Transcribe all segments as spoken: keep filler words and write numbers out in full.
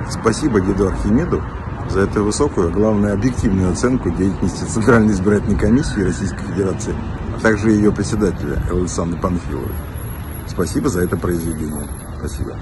Спасибо деду Архимеду за эту высокую, а главное объективную оценку деятельности Центральной избирательной комиссии Российской Федерации, а также ее председателя Александры Панфиловой. Спасибо за это произведение. Спасибо.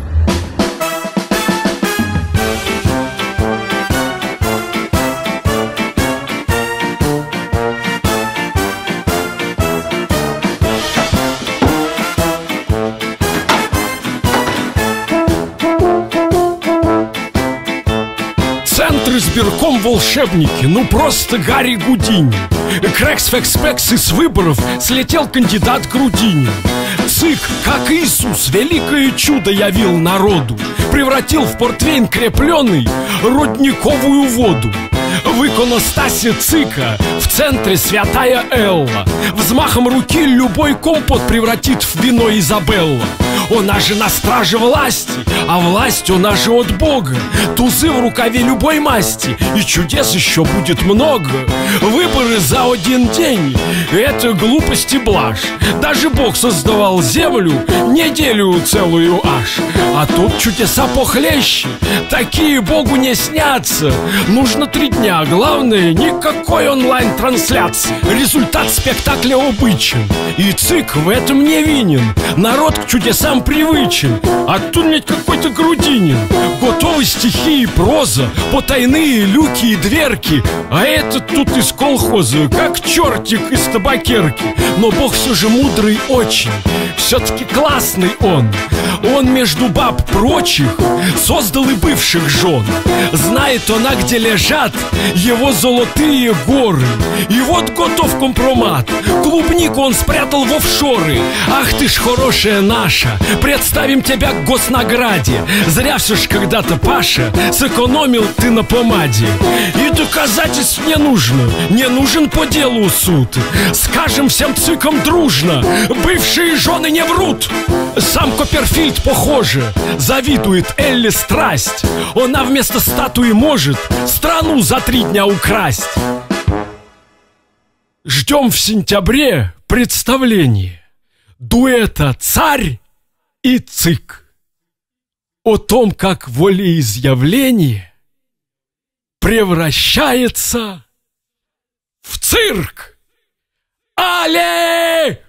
Центр избирком волшебники, ну просто Гарри Гудини. Крекс-фекс-пекс из выборов слетел кандидат Грудинин. ЦИК, как Иисус, великое чудо явил народу, превратил в портвейн крепленый родниковую воду. В иконостасе ЦИКа в центре святая Элла. Взмахом руки любой компот превратит в вино Изабелла. Она же на страже власти, а власть она же от Бога. Тузы в рукаве любой масти, и чудес еще будет много. Выборы за один день — это глупость и блажь. Даже Бог создавал землю неделю целую аж. А тут чудеса похлеще, такие Богу не снятся. Нужно три дня, главное — никакой онлайн-трансляции. Результат спектакля обычен, и ЦИК в этом не винен. Народ к чудесам привычен, а тут ведь какой-то Грудинин. Готовы стихи и проза, потайные люки и дверки. А этот тут из колхоза, как чертик из табакерки. Но Бог все же мудрый очень, все-таки классный он. Он между баб прочих создал и бывших жен. Знает она, где лежат его золотые горы. И вот готов компромат. Клубнику он спрятал в офшоры. Ах ты ж хорошая наша, представим тебя к госнаграде. Зря все ж когда-то, Паша, сэкономил ты на помаде. И доказательств не нужно, не нужен по делу суд. Скажем всем ЦИКам дружно: бывшие жены не врут. Сам Копперфильд, похоже, завидует Элле страсть. Она вместо статуи может страну за три дня украсть. Ждем в сентябре представление дуэта «Царь» и ЦИК о том, как волеизъявление превращается в цирк. Але!